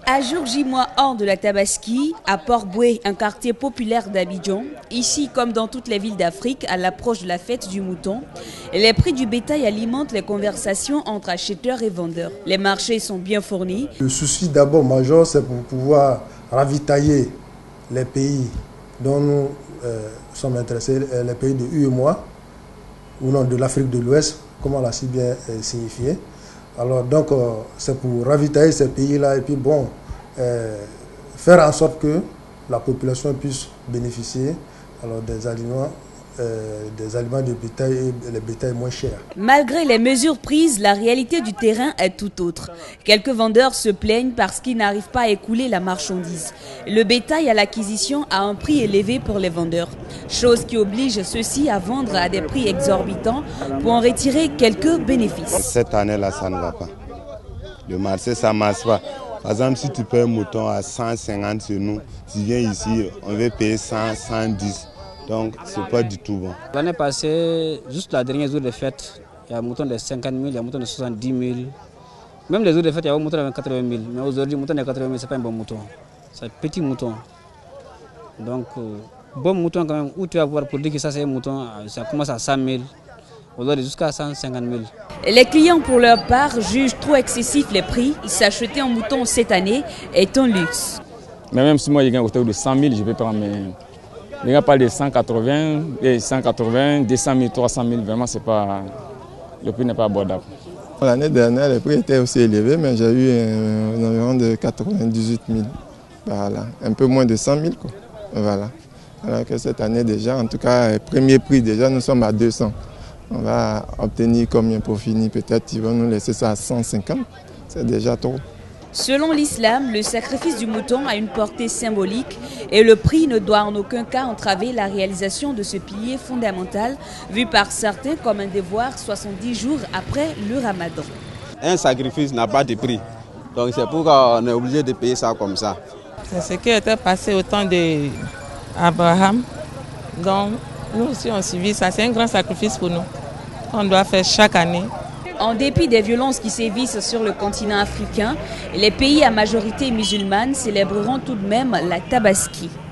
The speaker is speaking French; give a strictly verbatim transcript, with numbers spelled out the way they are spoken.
À jour J un de la Tabaski, à Port-Boué, un quartier populaire d'Abidjan, ici comme dans toutes les villes d'Afrique, à l'approche de la fête du mouton, les prix du bétail alimentent les conversations entre acheteurs et vendeurs. Les marchés sont bien fournis. Le souci d'abord majeur, c'est pour pouvoir ravitailler les pays dont nous euh, sommes intéressés, les pays de U E M O A, ou non de l'Afrique de l'Ouest, comme on l'a si bien euh, signifié. Alors donc euh, c'est pour ravitailler ces pays-là et puis bon, euh, faire en sorte que la population puisse bénéficier alors, des aliments, euh, des aliments de bétail et les bétails moins chers. Malgré les mesures prises, la réalité du terrain est tout autre. Quelques vendeurs se plaignent parce qu'ils n'arrivent pas à écouler la marchandise. Le bétail à l'acquisition a un prix élevé pour les vendeurs, chose qui oblige ceux-ci à vendre à des prix exorbitants pour en retirer quelques bénéfices. Cette année-là, ça ne va pas. Le marché, ça ne marche pas. Par exemple, si tu payes un mouton à cent cinquante chez nous, tu viens ici, on veut payer cent, cent dix. Donc, ce n'est pas du tout bon. L'année passée, juste la dernière jour de fête, il y a un mouton de cinquante mille, il y a un mouton de soixante-dix mille. Même les jours de fête, il y a un mouton de quatre-vingt mille. Mais aujourd'hui, le mouton de quatre-vingt mille, ce n'est pas un bon mouton. C'est un petit mouton. Donc, euh, bon mouton quand même, où tu vas voir pour dire que ça c'est un mouton, ça commence à cent mille. Aujourd'hui, jusqu'à cent cinquante mille. Les clients, pour leur part, jugent trop excessifs les prix. S'acheter un mouton cette année est un luxe. Mais même si moi, je gagne autour de cent mille, je vais prendre mes... Les gars parlent de cent quatre-vingts, cent quatre-vingts, deux cent mille, trois cent mille, vraiment, c'est pas... le prix n'est pas abordable. L'année dernière, les prix étaient aussi élevés, mais j'ai eu un, un environ de quatre-vingt-dix-huit mille. Voilà, un peu moins de cent mille, quoi. Voilà. Alors que cette année déjà, en tout cas, premier prix, déjà, nous sommes à deux cents. On va obtenir combien pour finir? Peut-être ils vont nous laisser ça à cent cinquante. C'est déjà trop. Selon l'islam, le sacrifice du mouton a une portée symbolique et le prix ne doit en aucun cas entraver la réalisation de ce pilier fondamental vu par certains comme un devoir soixante-dix jours après le ramadan. Un sacrifice n'a pas de prix. Donc c'est pourquoi on est obligé de payer ça comme ça. C'est ce qui était passé au temps d'Abraham. Donc nous aussi on subit ça. C'est un grand sacrifice pour nous. On doit faire chaque année. En dépit des violences qui sévissent sur le continent africain, les pays à majorité musulmane célébreront tout de même la Tabaski.